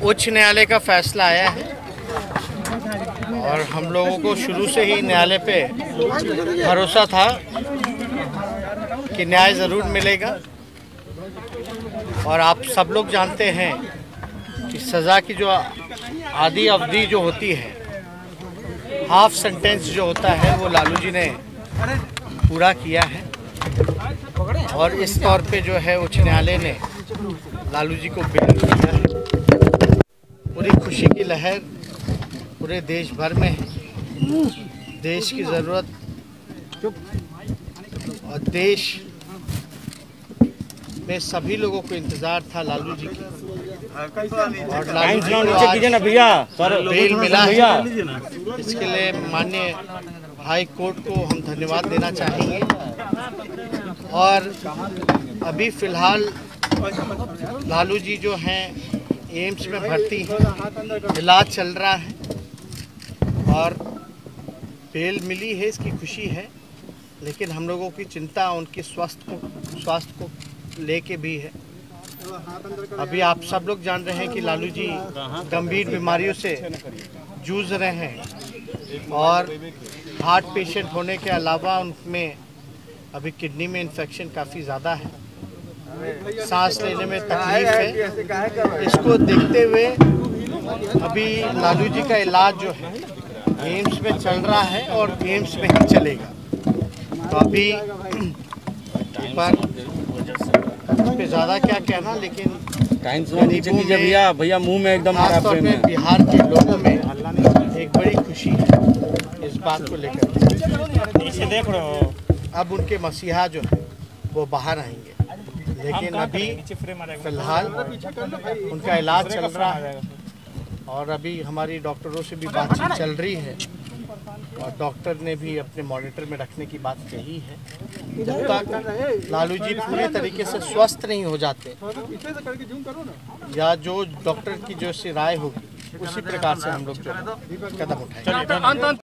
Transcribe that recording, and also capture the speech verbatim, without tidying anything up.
उच्च न्यायालय का फैसला आया है और हम लोगों को शुरू से ही न्यायालय पे भरोसा था कि न्याय ज़रूर मिलेगा। और आप सब लोग जानते हैं कि सज़ा की जो आधी अवधि जो होती है, हाफ सेंटेंस जो होता है, वो लालू जी ने पूरा किया है। और इस तौर पे जो है उच्च न्यायालय ने लालू जी को बेल दिया है। पूरी खुशी की लहर पूरे देश भर में है। देश की ज़रूरत और देश में सभी लोगों को इंतज़ार था लालू जी की, और लालू जी को आज बेल मिला है। इसके लिए माननीय हाई कोर्ट को हम धन्यवाद देना चाहेंगे। और अभी फ़िलहाल लालू जी जो हैं एम्स में भर्ती हैं, इलाज चल रहा है और बेल मिली है, इसकी खुशी है। लेकिन हम लोगों की चिंता उनके स्वास्थ्य को स्वास्थ्य को लेके भी है। अभी आप सब लोग जान रहे हैं कि लालू जी गंभीर बीमारियों से जूझ रहे हैं और हार्ट पेशेंट होने के अलावा उनमें अभी किडनी में इन्फेक्शन काफ़ी ज़्यादा है, सांस लेने में तकलीफ है। इसको देखते हुए अभी लालू जी का इलाज जो है एम्स में चल रहा है और एम्स में ही चलेगा। तो अभी पर इस पे ज़्यादा क्या कहना, लेकिन भैया भैया मुंह में एकदम खासतौर पे बिहार के लोगों में एक बड़ी खुशी है इस बात को लेकर। नीचे देख रहे हो, अब उनके मसीहा जो है वो बाहर आएंगे, लेकिन अभी फिलहाल उनका इलाज चल रहा है और अभी हमारी डॉक्टरों से भी बातचीत चल रही है और डॉक्टर ने भी अपने मॉनिटर में रखने की बात कही है। जब तक लालू जी पूरी तरीके से स्वस्थ नहीं हो जाते या जो डॉक्टर की जो सी राय होगी उसी प्रकार से हम लोग जो कदम उठाएंगे।